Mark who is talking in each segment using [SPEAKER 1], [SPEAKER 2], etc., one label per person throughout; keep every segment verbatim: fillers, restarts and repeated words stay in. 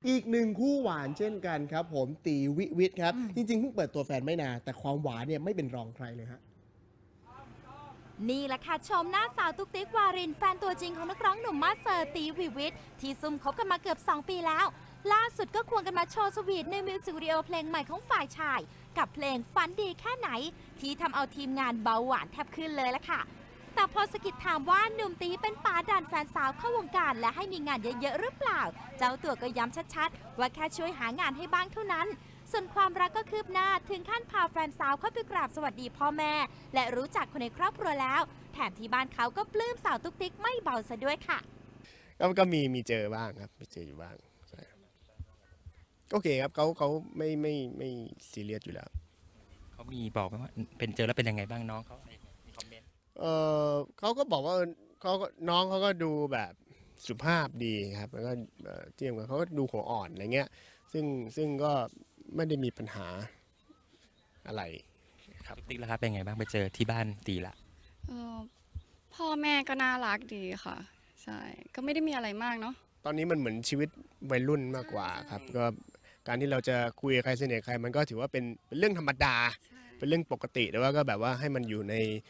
[SPEAKER 1] อีกหนึ่งคู่หวานเช่นกันครับผมตีวิวิทย์ครับจริงๆเพิ่งเปิดตัวแฟนไม่นานแต่ความหวานเนี่ยไม่เป็นรองใครเลยฮะ
[SPEAKER 2] นี่แหละค่ะชมหน้าสาวตุ๊กติ๊กวารินแฟนตัวจริงของนักร้องหนุ่มมาสเซอร์ตีวิวิทย์ที่ซุ่มคบกันมาเกือบสองปีแล้วล่าสุดก็ควงกันมาโชว์สวีทในมิวสิกวิดีโอเพลงใหม่ของฝ่ายชายกับเพลงฝันดีแค่ไหนที่ทำเอาทีมงานเบาหวานแทบขึ้นเลยละค่ะแต่พอสกิดถามว่าหนุ่มตีเป็นป๋าดันแฟนสาวเข้าวงการและให้มีงานเยอะๆหรือเปล่าเจ้าตัวก็ย้ำชัดๆว่าแค่ช่วยหางานให้บ้างเท่านั้นส่วนความรักก็คืบหน้าถึงขั้นพาแฟนสาวเข้าไปกราบสวัสดีพ่อแม่และรู้จักคนในครอบครัวแล้วแถมที่บ้านเขาก็ปลื้มสาวตุ๊กติ๊กไม่เบาซะด้วยค่ะ
[SPEAKER 1] ก็ก็มีมีเจอบ้างครับมีเจออยู่บ้างใช่โอเคครับเขาเขาไม่ไม่ไม่ซีเรียสอยู่แล้ว
[SPEAKER 3] เขามีบอกไหมว่าเป็นเจอแล้วเป็นยังไงบ้างน้องเขามีคอมเมนต์
[SPEAKER 1] เออเขาก็บอกว่าเขาน้องเขาก็ดูแบบสุภาพดีครับแล้วก็เทียมกับเขาก็ดูหัวอ่อนอะไรเงี้ยซึ่งซึ่งก็ไม่ได้มีปัญหาอะไรครับ
[SPEAKER 3] ติ๊กแล้วครับเป็นไงบ้างไปเจอที่บ้านตีละ
[SPEAKER 4] พ่อแม่ก็น่ารักดีค่ะใช่ก็ไม่ได้มีอะไรมากเนาะ
[SPEAKER 1] ตอนนี้มันเหมือนชีวิตวัยรุ่นมากกว่าครับก็การที่เราจะคุยกับใครสนิทใครมันก็ถือว่าเป็นเป็นเรื่องธรรมดาเป็นเรื่องปกติแต่ว่าก็แบบว่าให้มันอยู่ใน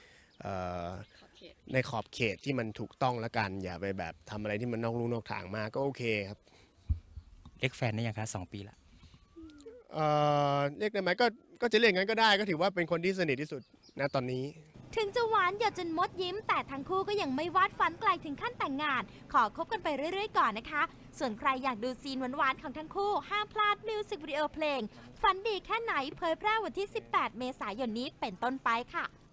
[SPEAKER 1] ในขอบเขตที่มันถูกต้องละกันอย่าไปแบบทำอะไรที่มันนอกลู่นอกทางมากก็โอเคครับ
[SPEAKER 3] เรียกแฟนได้ยังคะสองปีละ
[SPEAKER 1] เอ่อเรียกได้ไหมก็ก็จะเรียกงั้นก็ได้ก็ถือว่าเป็นคนที่สนิทที่สุดณตอนนี้
[SPEAKER 2] ถึงจะหวานหยดจนมดยิ้มแต่ทั้งคู่ก็ยังไม่วาดฝันไกลถึงขั้นแต่งงานขอคบกันไปเรื่อยๆก่อนนะคะส่วนใครอยากดูซีนหวานๆของทั้งคู่ห้ามพลาดมิวสิกวิดีโอเพลงฝันดีแค่ไหนเผยแพร่วันที่สิบแปดเมษายนนี้เป็นต้นไปค่ะ